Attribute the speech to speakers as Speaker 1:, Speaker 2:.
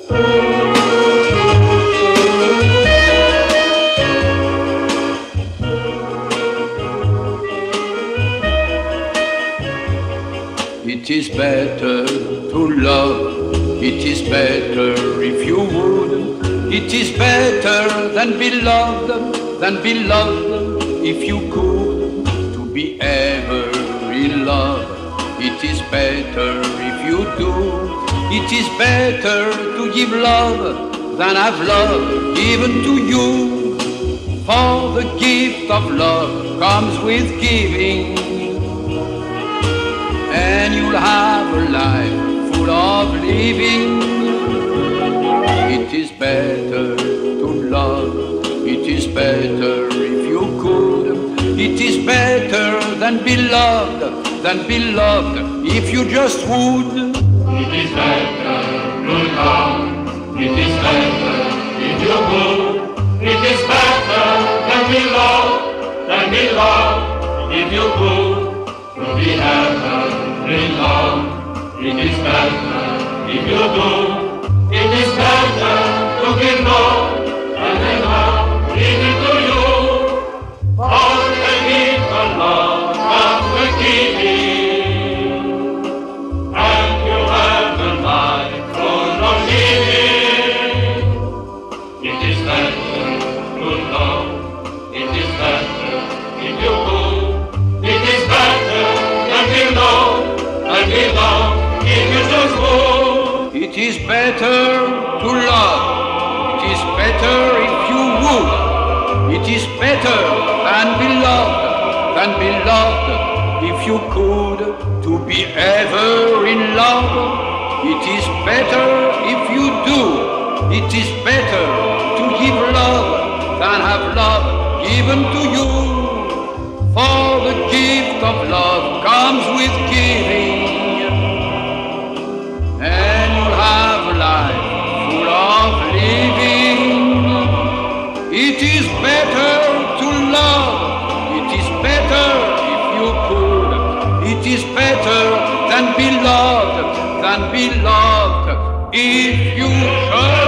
Speaker 1: It is better to love, it is better if you would. It is better than beloved if you could. To be ever in love, it is better if you do. It is better to give love than have love given to you. For the gift of love comes with giving, and you'll have a life full of living. It is better to love, it is better if you could. It is better than beloved if you just would.
Speaker 2: It is better to love, it is better if you could. It is better than beloved if you could. To be ever in love, it is better if you do. It is better to give love and then love given to you. For the gift of love comes with giving, and you have a life full of living. It is better to love, it is better if you could. It is better than beloved if you just would.
Speaker 1: It is better to love, it is better if you would. It is better than beloved if you could. To be ever in love, it is better if you do. It is better to give love than have love given to you. For the gift of love comes with giving, and you'll have a life full of living. It is better to love, it is better if you could. It is better than beloved if you should.